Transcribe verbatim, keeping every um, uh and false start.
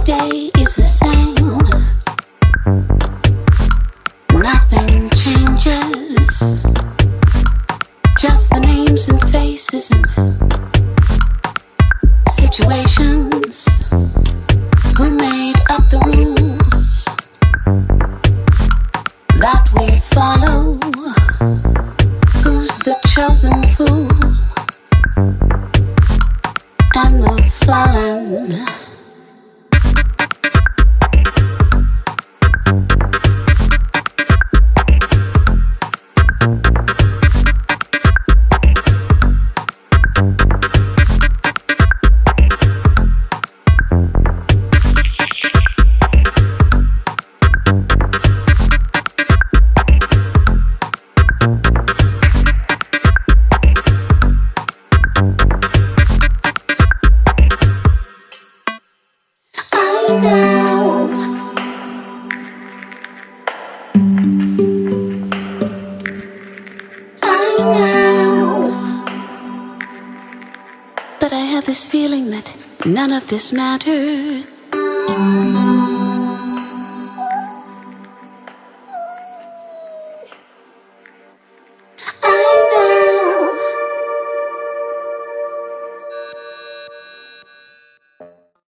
day is the same. Nothing changes. Just the names and faces and situations. Who made up the rules that we follow? Who's the chosen fool and the fallen? But I have this feeling that none of this matters.